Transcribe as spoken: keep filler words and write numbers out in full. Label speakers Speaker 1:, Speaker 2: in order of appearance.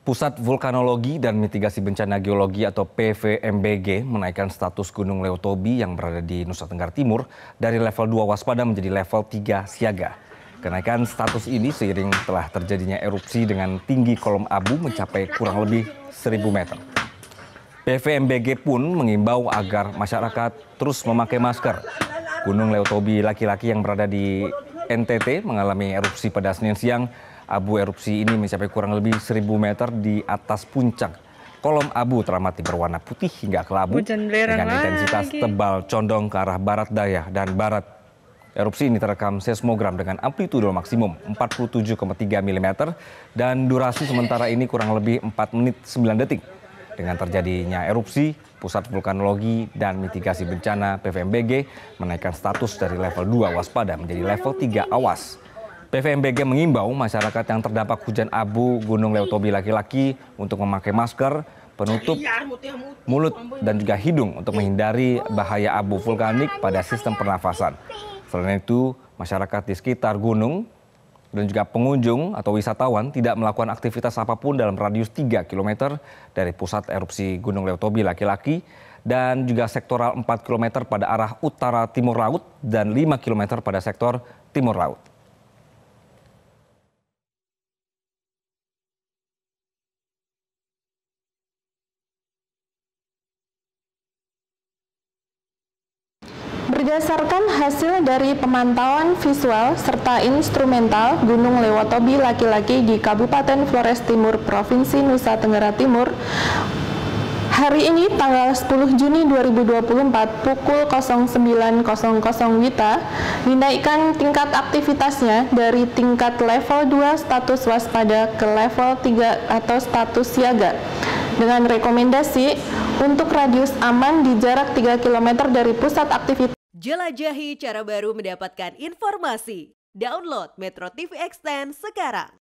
Speaker 1: Pusat Vulkanologi dan Mitigasi Bencana Geologi atau P V M B G menaikkan status Gunung Leotobi yang berada di Nusa Tenggara Timur dari level dua waspada menjadi level tiga siaga. Kenaikan status ini seiring telah terjadinya erupsi dengan tinggi kolom abu mencapai kurang lebih seribu meter. P V M B G pun mengimbau agar masyarakat terus memakai masker. Gunung Leotobi laki-laki yang berada di N T T mengalami erupsi pada Senin siang. Abu erupsi ini mencapai kurang lebih seribu meter di atas puncak. Kolom abu teramati berwarna putih hingga kelabu dengan intensitas tebal condong ke arah barat daya dan barat. Erupsi ini terekam seismogram dengan amplitudo maksimum empat puluh tujuh koma tiga milimeter dan durasi sementara ini kurang lebih empat menit sembilan detik. Dengan terjadinya erupsi, Pusat Vulkanologi dan Mitigasi Bencana P V M B G menaikkan status dari level dua waspada menjadi level tiga awas. P V M B G mengimbau masyarakat yang terdampak hujan abu Gunung Leotobi laki-laki untuk memakai masker, penutup mulut dan juga hidung untuk menghindari bahaya abu vulkanik pada sistem pernafasan. Selain itu, masyarakat di sekitar gunung dan juga pengunjung atau wisatawan tidak melakukan aktivitas apapun dalam radius tiga kilometer dari pusat erupsi Gunung Leotobi laki-laki dan juga sektoral empat kilometer pada arah utara timur laut dan lima kilometer pada sektor timur laut.
Speaker 2: Berdasarkan hasil dari pemantauan visual serta instrumental Gunung Leotobi laki-laki di Kabupaten Flores Timur, Provinsi Nusa Tenggara Timur, hari ini tanggal sepuluh Juni dua ribu dua puluh empat pukul sembilan W I B A dinaikkan tingkat aktivitasnya dari tingkat level dua status waspada ke level tiga atau status siaga dengan rekomendasi untuk radius aman di jarak tiga kilometer dari pusat aktivitas.
Speaker 3: Jelajahi cara baru mendapatkan informasi. Download Metro T V Extend sekarang.